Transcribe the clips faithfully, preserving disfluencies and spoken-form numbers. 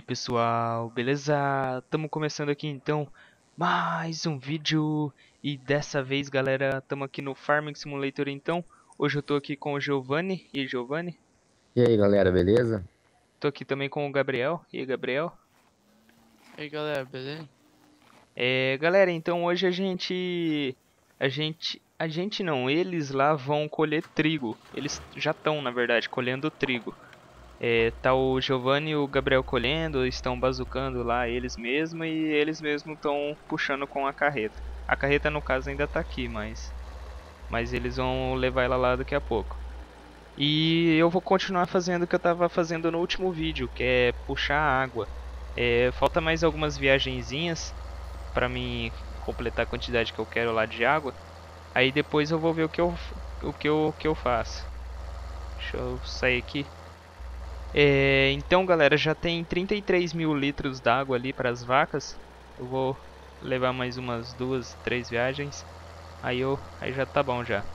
pessoal, beleza? Estamos começando aqui então mais um vídeo e dessa vez, galera, estamos aqui no Farming Simulator então. Hoje eu tô aqui com o Giovanni. E aí, Giovanni? E aí, galera, beleza? Tô aqui também com o Gabriel. E aí, Gabriel? E aí galera, beleza? É, galera, então hoje a gente a gente a gente não, eles lá vão colher trigo. Eles já estão, na verdade, colhendo trigo. É, tá o Giovanni e o Gabriel colhendo, estão bazucando lá eles mesmos e eles mesmos estão puxando com a carreta. A carreta no caso ainda tá aqui, mas mas eles vão levar ela lá daqui a pouco. E eu vou continuar fazendo o que eu tava fazendo no último vídeo, que é puxar água. É, falta mais algumas viagenzinhas para mim completar a quantidade que eu quero lá de água. Aí depois eu vou ver o que eu o que eu, o que eu faço. Deixa eu sair aqui. É, então, galera, já tem trinta e três mil litros d'água ali para as vacas. Eu vou levar mais umas duas, três viagens. Aí, eu, aí já tá bom já.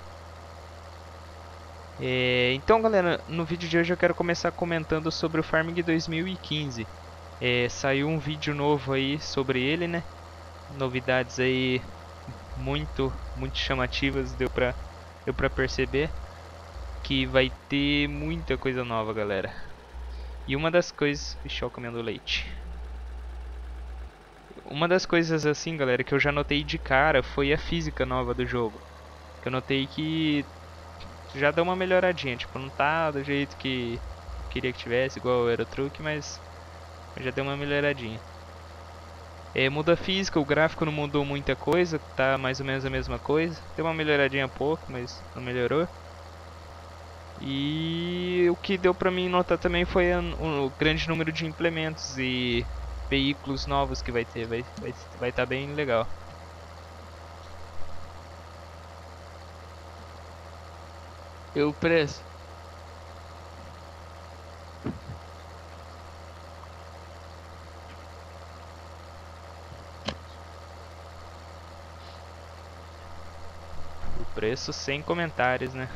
É, então, galera, no vídeo de hoje eu quero começar comentando sobre o Farming dois mil e quinze. É, saiu um vídeo novo aí sobre ele, né? Novidades aí muito, muito chamativas, deu pra, deu pra perceber que vai ter muita coisa nova, galera. E uma das coisas... Ixi, eu comendo leite. Uma das coisas assim, galera, que eu já notei de cara foi a física nova do jogo. Que eu notei que já deu uma melhoradinha. Tipo, não tá do jeito que eu queria que tivesse, igual o Euro Truck, mas já deu uma melhoradinha. É, muda a física, o gráfico não mudou muita coisa, tá mais ou menos a mesma coisa. Deu uma melhoradinha pouco, mas não melhorou. E o que deu pra mim notar também foi o grande número de implementos e veículos novos que vai ter, vai vai vai estar bem legal. E o preço? O preço sem comentários, né?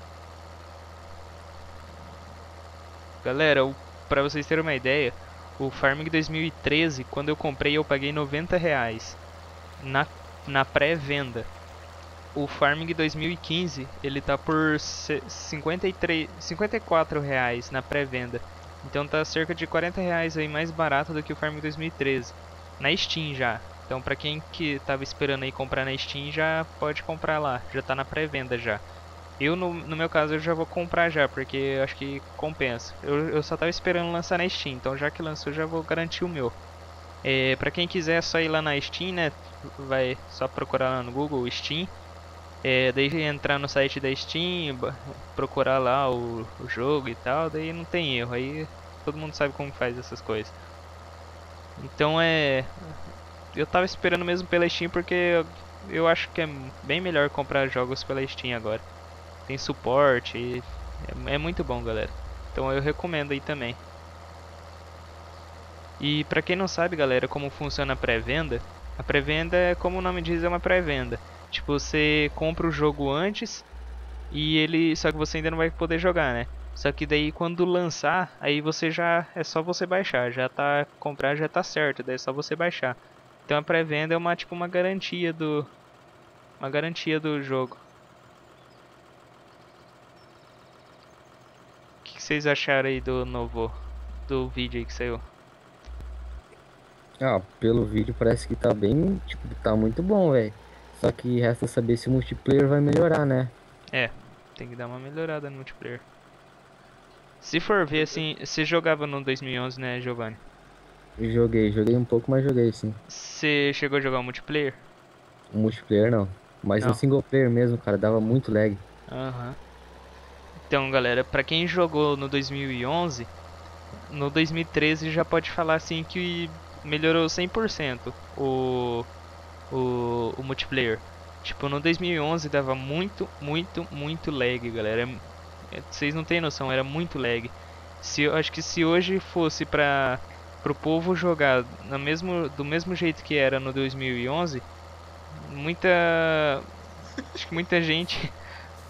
Galera, o, pra vocês terem uma ideia, o Farming dois mil e treze, quando eu comprei, eu paguei noventa reais na, na pré-venda. O Farming dois mil e quinze, ele tá por cinquenta e três, cinquenta e quatro reais na pré-venda. Então tá cerca de quarenta reais aí mais barato do que o Farming dois mil e treze. Na Steam já. Então pra quem que tava esperando aí comprar na Steam, já pode comprar lá. Já tá na pré-venda já. Eu, no, no meu caso, eu já vou comprar já, porque eu acho que compensa. Eu, eu só tava esperando lançar na Steam, então já que lançou, já vou garantir o meu. É, pra quem quiser, é só ir lá na Steam, né? Vai só procurar lá no Google Steam. É, daí entrar no site da Steam, procurar lá o, o jogo e tal, daí não tem erro, aí todo mundo sabe como faz essas coisas. Então é... Eu tava esperando mesmo pela Steam porque eu, eu acho que é bem melhor comprar jogos pela Steam agora. Tem suporte, e é, é muito bom, galera. Então eu recomendo aí também. E pra quem não sabe, galera, como funciona a pré-venda, a pré-venda é, como o nome diz, é uma pré-venda. Tipo, você compra o jogo antes e ele, só que você ainda não vai poder jogar, né? Só que daí quando lançar, aí você já é só você baixar, já tá comprar já tá certo, daí é só você baixar. Então a pré-venda é uma tipo uma garantia do uma garantia do jogo. O que que vocês acharam aí do novo do vídeo aí que saiu? Ah, pelo vídeo parece que tá bem, tipo, tá muito bom, velho. Só que resta saber se o multiplayer vai melhorar, né? É, tem que dar uma melhorada no multiplayer. Se for ver assim, você jogava no dois mil e onze, né, Giovanni? Joguei, joguei um pouco, mas joguei sim. Você chegou a jogar o multiplayer? O multiplayer não. Mas no Não. single player mesmo, cara, dava muito lag. Aham. Então, galera, pra quem jogou no dois mil e onze, no dois mil e treze já pode falar assim que melhorou cem por cento o, o, o multiplayer. Tipo, no dois mil e onze dava muito, muito, muito lag, galera. É- Vocês não têm noção, era muito lag. Se, eu acho que se hoje fosse pra, pro povo jogar no mesmo, do mesmo jeito que era no dois mil e onze, muita... Acho que muita gente...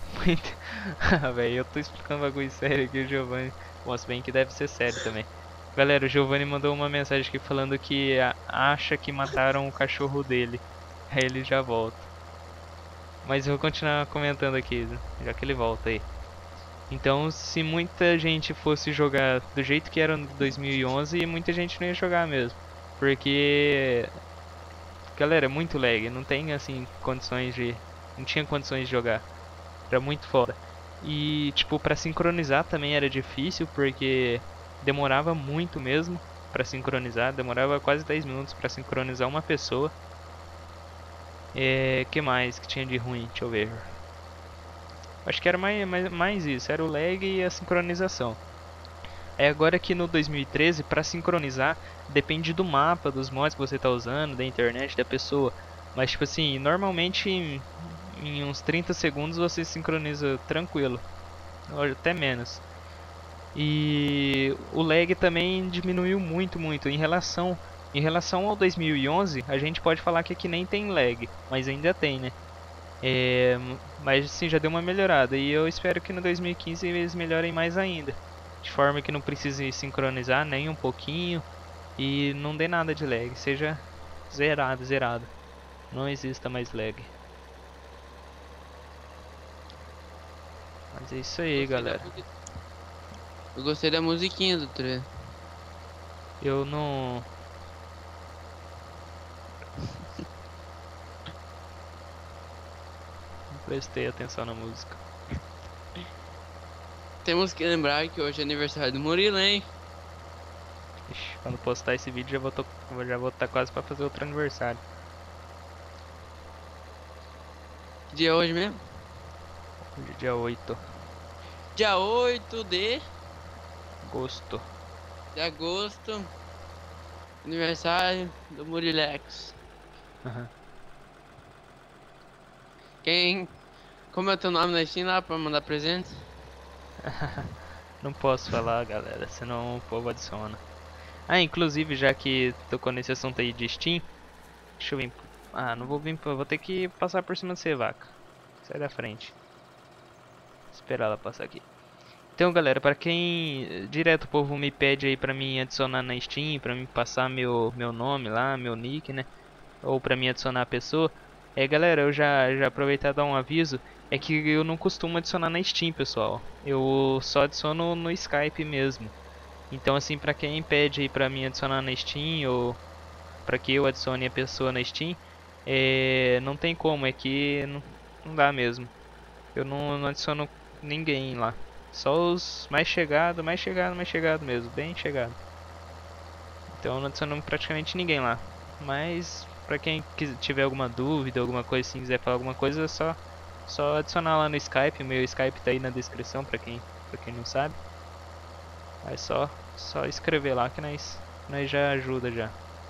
Muita... Ah, velho, eu tô explicando um bagulho sério aqui, o Giovanni. Bom, se bem que deve ser sério também. Galera, o Giovanni mandou uma mensagem aqui falando que a- acha que mataram o cachorro dele. Aí ele já volta. Mas eu vou continuar comentando aqui, já que ele volta aí. Então, se muita gente fosse jogar do jeito que era no dois mil e onze, muita gente não ia jogar mesmo. Porque, galera, é muito lag, não tem assim condições de, não tinha condições de jogar. Era muito foda. E, tipo, pra sincronizar também era difícil, porque demorava muito mesmo pra sincronizar, demorava quase dez minutos pra sincronizar uma pessoa. É, que mais que tinha de ruim? Deixa eu ver. Acho que era mais, mais, mais isso, era o lag e a sincronização. É agora que no dois mil e treze, para sincronizar, depende do mapa, dos mods que você está usando, da internet da pessoa. Mas tipo assim, normalmente em, em uns trinta segundos você sincroniza tranquilo, ou até menos. E o lag também diminuiu muito, muito. Em relação, em relação ao dois mil e onze, a gente pode falar que aqui nem tem lag, mas ainda tem, né? É, mas sim, já deu uma melhorada. E eu espero que no dois mil e quinze eles melhorem mais ainda. De forma que não precise sincronizar nem um pouquinho. E não dê nada de lag. Seja zerado, zerado. Não exista mais lag. Mas é isso aí, Gostei da galera. musiquinha. Eu gostei da musiquinha do trailer. Eu não. Não prestei atenção na música. Temos que lembrar que hoje é aniversário do Murilo, hein? Ixi, quando postar esse vídeo já vou, tô, já vou estar quase pra fazer outro aniversário. Que dia é hoje mesmo? Hoje é dia oito Dia oito de, de agosto. de agosto. Aniversário do Murilex. Aham. Quem. Como é o teu nome na Steam lá pra mandar presente? Não posso falar, galera, senão o povo adiciona. Ah, inclusive, já que tocou nesse assunto aí de Steam, deixa eu vir. Ah, não vou vir. Vou ter que passar por cima de você, vaca. Sai da frente. Esperar ela passar aqui. Então, galera, pra quem direto o povo me pede aí pra mim adicionar na Steam, pra mim passar meu meu nome lá, meu nick, né? Ou pra mim adicionar a pessoa. É, galera, eu já já aproveitar e dar um aviso, é que eu não costumo adicionar na Steam, pessoal. Eu só adiciono no Skype mesmo. Então, assim, pra quem pede aí pra mim adicionar na Steam ou pra que eu adicione a pessoa na Steam, é, não tem como, é que não, não dá mesmo. Eu não, não adiciono ninguém lá. Só os mais chegados, mais chegado, mais chegado mesmo, bem chegado. Então eu não adiciono praticamente ninguém lá. Mas pra quem quis- tiver alguma dúvida, alguma coisa assim, quiser falar alguma coisa, é só só adicionar lá no Skype. O meu Skype tá aí na descrição pra quem para quem não sabe. É só só escrever lá que nós nós já ajuda já.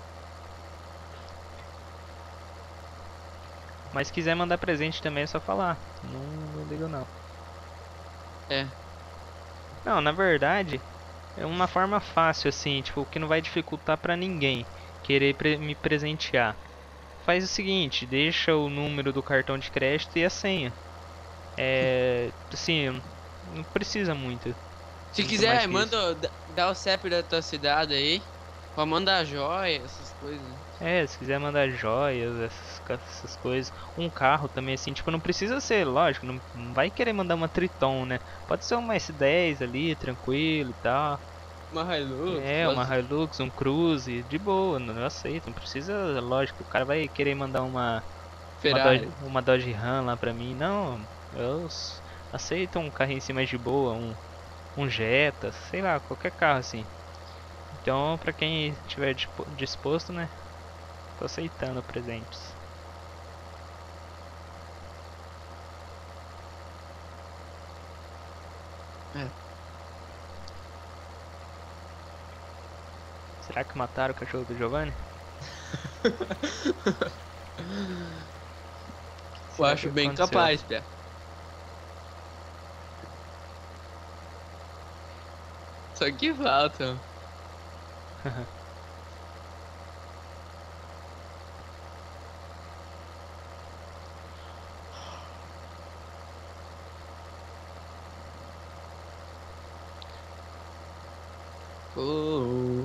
Mas se quiser mandar presente também é só falar. Não, não ligo não. É. Não, na verdade, é uma forma fácil assim, tipo, que não vai dificultar pra ninguém querer pre- me presentear. Faz o seguinte, deixa o número do cartão de crédito e a senha. É, assim, não precisa muito, Se muito mais quiser, que isso. manda. dá- Dá o C E P da tua cidade aí. Pra mandar joia, essas coisas. É, se quiser mandar joias, essas, ca- essas coisas. Um carro também, assim, tipo, não precisa ser, lógico, não, não vai querer mandar uma Triton, né? Pode ser uma S dez ali, tranquilo e tal. Uma Hilux, É, uma gosto de Hilux, um Cruze, de boa, não eu aceito. Não precisa, lógico, o cara vai querer mandar uma, uma Dodge, Ferrari. uma Dodge Ram lá pra mim. Não, eu s- aceito um carrinho assim mais de boa, um, um Jetta, sei lá, qualquer carro assim. Então, pra quem estiver dispo- disposto, né, tô aceitando presentes. É. Será que mataram o cachorro do Giovanni? Eu Será que acho bem aconteceu? capaz, Pé. Só que falta. Oh.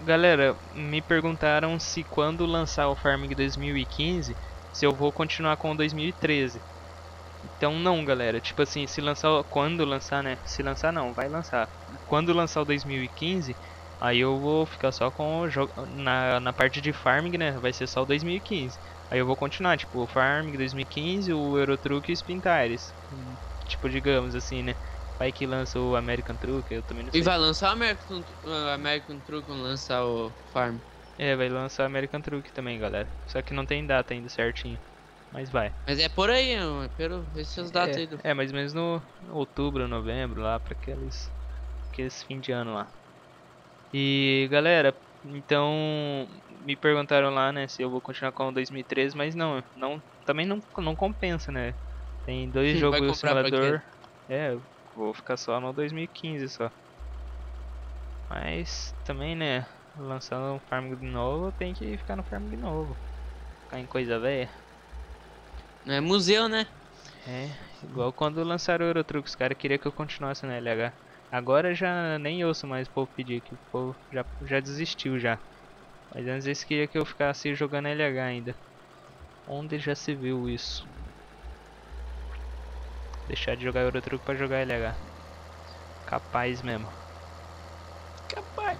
Galera, me perguntaram se quando lançar o Farming dois mil e quinze, se eu vou continuar com o dois mil e treze. Então não, galera. Tipo assim, se lançar, o- quando lançar, né? Se lançar não, vai lançar. Quando lançar o dois mil e quinze, aí eu vou ficar só com o jogo na na parte de farming, né? Vai ser só o dois mil e quinze. Aí eu vou continuar, tipo, o Farming dois mil e quinze, o Euro Truck e o Spin Tires. Hum, Tipo, digamos assim, né? Vai que lança o American Truck, eu também não E sei. vai lançar o American, o American Truck quando lançar o Farm. É, vai lançar o American Truck também, galera. Só que não tem data ainda certinho. Mas vai. Mas é por aí, não. É pelo essas datas É, aí do. é mais ou menos no outubro, novembro, lá pra aqueles, aqueles fim de ano lá. E galera, então me perguntaram lá, né, se eu vou continuar com o dois mil e treze, mas não, não, também não, não compensa, né? Tem dois Vai jogos comprar pra quê? simulador. É, eu vou ficar só no dois mil e quinze só. Mas também, né, lançando um Farming de novo, tem que ficar no Farming de novo. Ficar em coisa velha. Não é museu, né? É, igual quando lançaram o Euro Truck, os caras queriam que eu continuasse no L H. Agora já nem ouço mais o povo pedir, que o povo já, já desistiu já. Mas antes eles queriam que eu ficasse jogando L H ainda. Onde já se viu isso? Deixar de jogar Euro Truck pra jogar L H. Capaz mesmo. Capaz.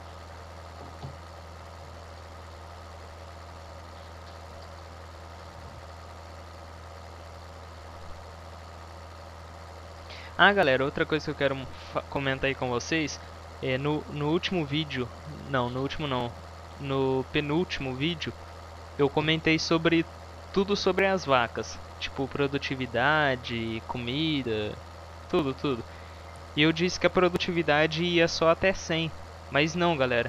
Ah, galera, outra coisa que eu quero fa- comentar aí com vocês é no, no último vídeo, não, no último não, no penúltimo vídeo, eu comentei sobre tudo sobre as vacas, tipo produtividade, comida, tudo, tudo. E eu disse que a produtividade ia só até cem, mas não, galera.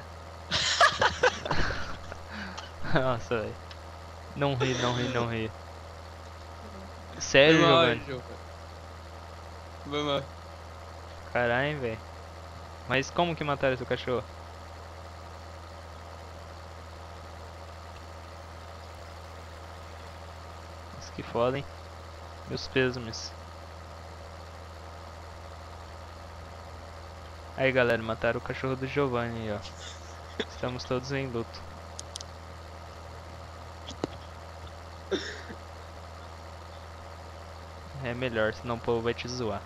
Nossa, velho. Não ri, não ri, não ri. Foi Sério, mal, Giovanni? João. Foi mal. Caralho, velho. Mas como que mataram seu cachorro? Nossa, que foda, hein? Meus pêsames. Aí, galera, mataram o cachorro do Giovanni aí, ó. Estamos todos em luto. É melhor, senão o povo vai te zoar.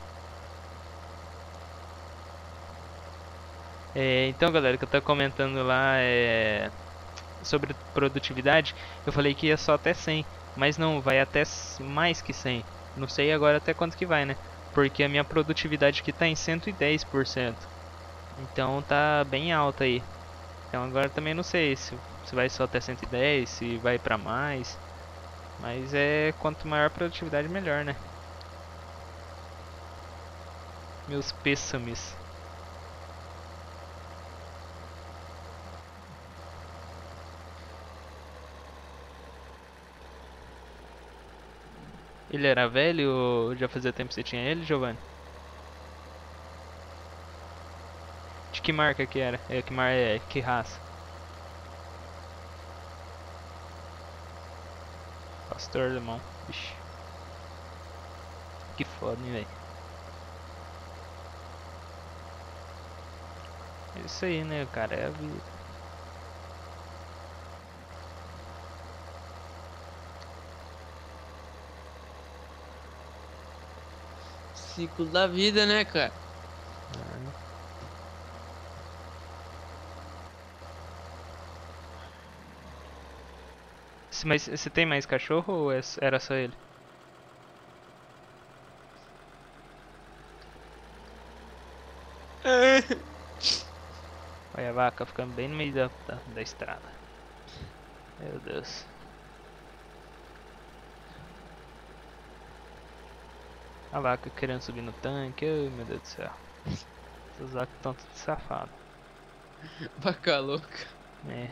É, então, galera, o que eu tava comentando lá é sobre produtividade. Eu falei que ia só até cem, mas não, vai até s- mais que cem. Não sei agora até quanto que vai, né? Porque a minha produtividade aqui tá em cento e dez por cento. Então tá bem alta aí. Então agora também não sei se, se vai só até cento e dez, se vai pra mais. Mas é quanto maior a produtividade, melhor, né? Meus pêsames. Ele era velho ou já fazia tempo que você tinha ele, Giovanni? De que marca que era? É, que mar é, que raça? Pastor alemão. Vixe. Que foda, hein, velho. É isso aí, né, cara? É a vida. Ciclo da vida, né, cara? Se- Mas você tem mais cachorro ou é- era só ele? Olha a vaca ficando bem no meio da, da, da estrada. Meu Deus. A vaca querendo subir no tanque. Ai, meu Deus do céu. Essas vacas estão tudo safadas. Vaca louca. É.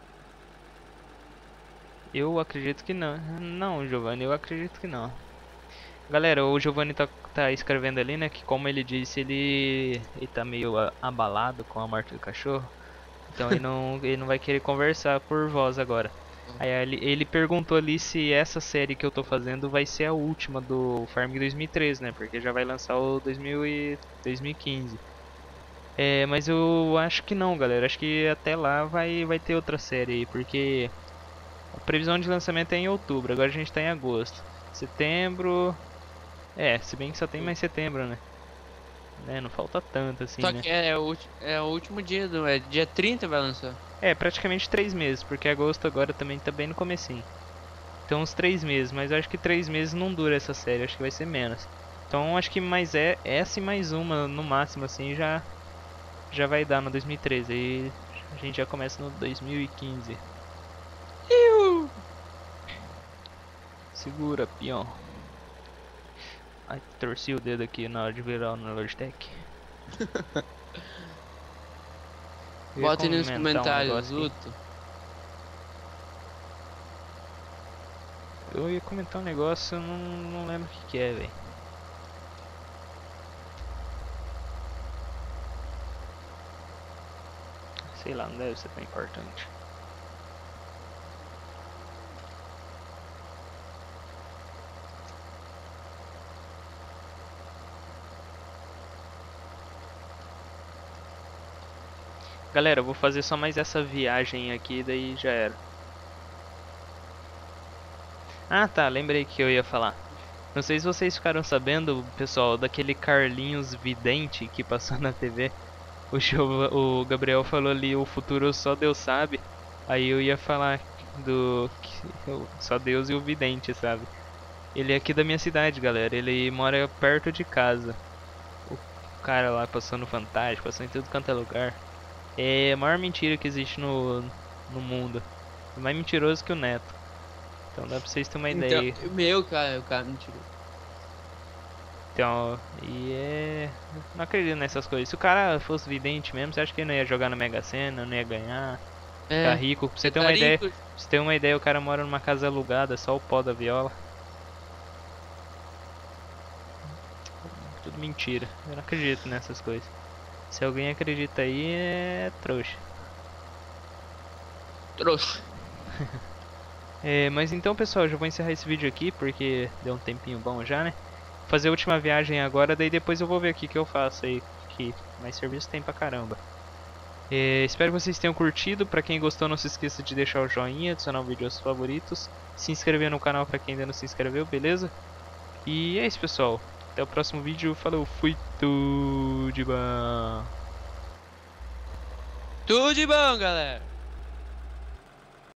Eu acredito que não. Não, Giovanni, eu acredito que não. Galera, o Giovanni tá, tá escrevendo ali, né, que como ele disse, ele, ele tá meio a- abalado com a morte do cachorro. Então ele não, ele não vai querer conversar por voz agora. Aí ele, ele perguntou ali se essa série que eu tô fazendo vai ser a última do Farming dois mil e treze, né? Porque já vai lançar o dois mil e, dois mil e quinze. É, mas eu acho que não, galera. Acho que até lá vai, vai ter outra série aí, porque a previsão de lançamento é em outubro, agora a gente tá em agosto. Setembro. É, se bem que só tem mais setembro, né? Né, não falta tanto assim, Só né? que é, o, ulti- é o último dia do. É dia trinta vai lançar. É, praticamente três meses, porque agosto agora também tá bem no comecinho. Então uns três meses, mas eu acho que três meses não dura essa série, acho que vai ser menos. Então acho que mais é essa e mais uma no máximo assim já já vai dar no dois mil e treze. Aí a gente já começa no dois mil e quinze. Iu! Segura, peão. Ai, torci o dedo aqui na hora de virar no Logitech. Eu ia Bota aí nos comentar um comentários, negócio aqui. Luto. Eu ia comentar um negócio, eu não, não lembro o que, que é, velho. Sei lá, não deve ser tão importante. Galera, eu vou fazer só mais essa viagem aqui, daí já era. Ah tá, lembrei que eu ia falar. Não sei se vocês ficaram sabendo, pessoal, daquele Carlinhos Vidente que passou na T V. O, Giova- o Gabriel falou ali, o futuro só Deus sabe. Aí eu ia falar do que o- só Deus e o Vidente, sabe? Ele é aqui da minha cidade, galera. Ele mora perto de casa. O cara lá passou no Fantástico, passou em tudo quanto é lugar. É a maior mentira que existe no, no mundo. É mais mentiroso que o Neto. Então dá pra vocês terem uma Então, ideia. meu, cara, o cara me tirou. Então, e é. Não acredito nessas coisas. Se o cara fosse vidente mesmo, você acha que ele não ia jogar na Mega Sena, não ia ganhar, ficar É, rico? Pra você você ter tá uma ideia, rico. pra você ter uma ideia, o cara mora numa casa alugada, só o pó da viola. Tudo mentira. Eu não acredito nessas coisas. Se alguém acredita aí, é trouxa. Trouxa. É, mas então, pessoal, eu já vou encerrar esse vídeo aqui, porque deu um tempinho bom já, né? Vou fazer a última viagem agora, daí depois eu vou ver o que que eu faço aí, que mais serviço tem pra caramba. É, espero que vocês tenham curtido. Pra quem gostou, não se esqueça de deixar o joinha, adicionar o vídeo aos favoritos, se inscrever no canal pra quem ainda não se inscreveu, beleza? E é isso, pessoal. Até o próximo vídeo. Falou, fui, tudo de bom. Tudo de bom, galera.